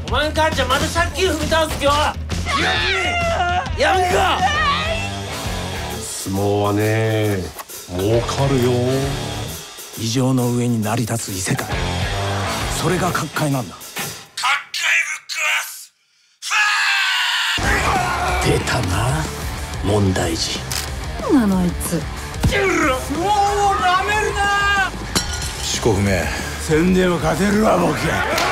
お前ん母ちゃんまた借金踏み倒す今日。やんか。 相撲はね儲かるよ。 異常の上に成り立つ異世界、それが角界なんだ。 角界ぶっ壊す。 出たな問題児。 なのあいつ。 もうなめるな。 四股不明。宣伝は勝てるわボケ。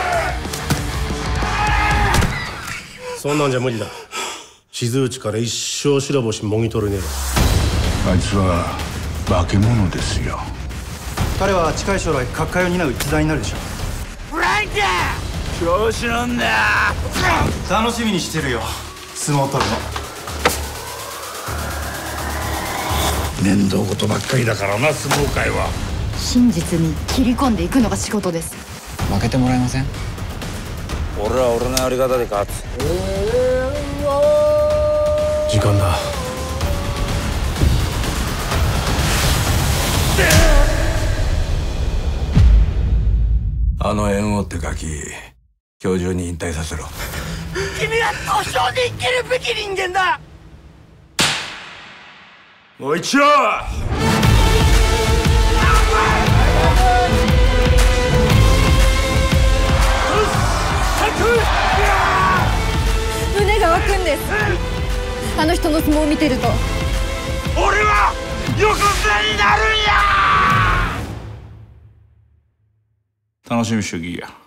そんなんじゃ無理だ。静内から一生白星もぎ取れねえ。 あいつは化け物ですよ。 彼は近い将来角界を担う一座になるでしょう。 ブランク調子なんだ。 楽しみにしてるよ、相撲を取るの。 面倒事ばっかりだからな相撲界は。 真実に切り込んでいくのが仕事です。 負けてもらえません？ 俺は俺のやり方で勝つ。 時間だ。 あの猿翁ってガキ今日中に引退させろ。 君は故障で生きるべき人間だ。 もう一丁。 胸が湧くんです。あの人の相撲を見てると。 俺は横綱になるんや。 楽しみ主義や。